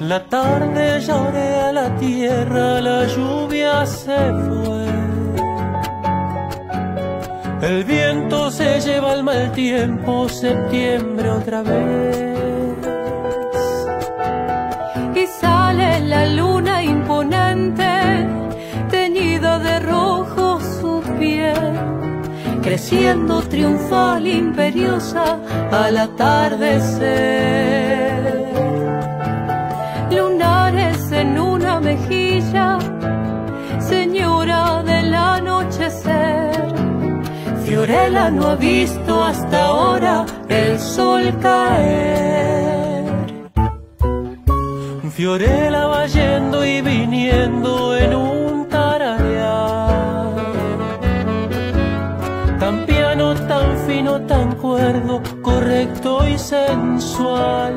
La tarde ya orea la tierra, la lluvia se fue. El viento se lleva el mal tiempo, septiembre otra vez. Y sale la luna imponente, teñida de rojo su piel, creciendo triunfal, imperiosa al atardecer. Lunares en una mejilla, señora del anochecer. Fiorella no ha visto hasta ahora el sol caer. Fiorella va yendo y viniendo en un tararear, tan piano, tan fino, tan cuerdo, correcto y sensual.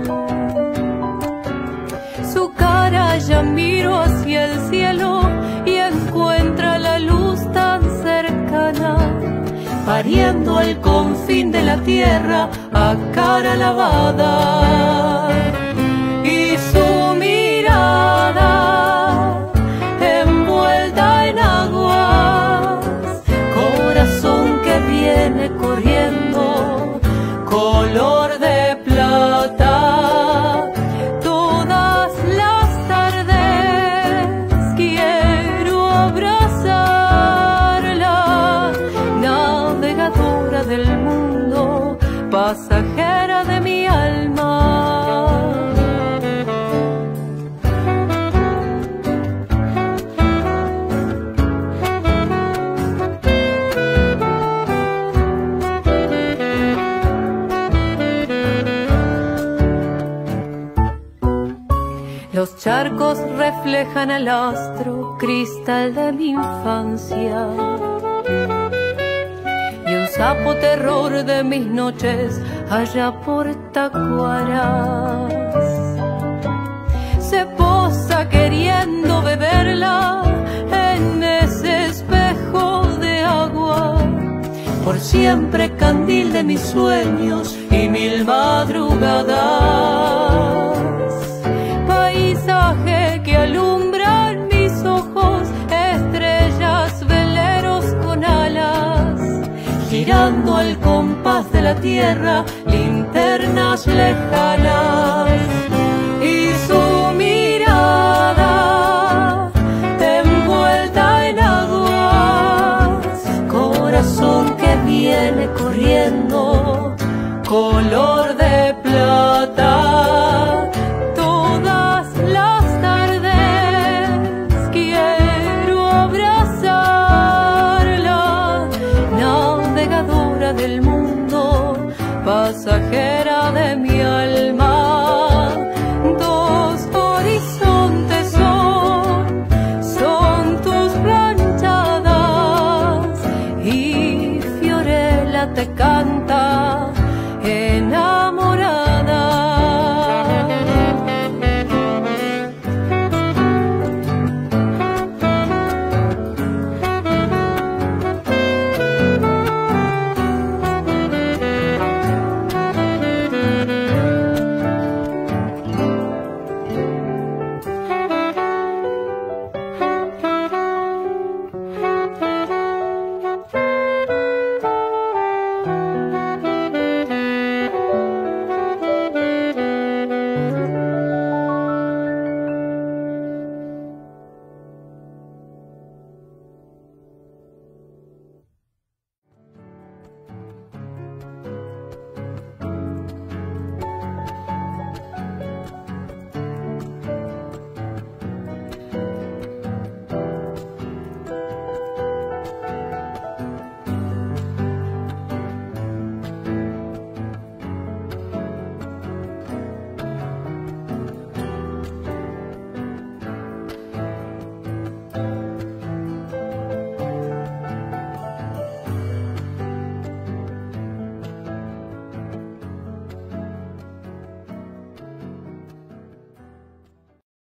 Su cara ya miro hacia el cielo y encuentra la luz tan cercana, pariendo al confín de la tierra a cara lavada. Y su mirada envuelta en aguas, corazón que viene corriendo, color de plata. Todas las tardes quiero abrazarla, navegadora del mundo, pasajera de mi alma. Los charcos reflejan el astro cristal de mi infancia, y un sapo terror de mis noches allá por Tacuaras se posa queriendo beberla en ese espejo de agua, por siempre candil de mis sueños y mil madrugadas. Paisaje que alumbra en mis ojos, estrellas, veleros con alas, girando al compás de la tierra, linternas lejanas.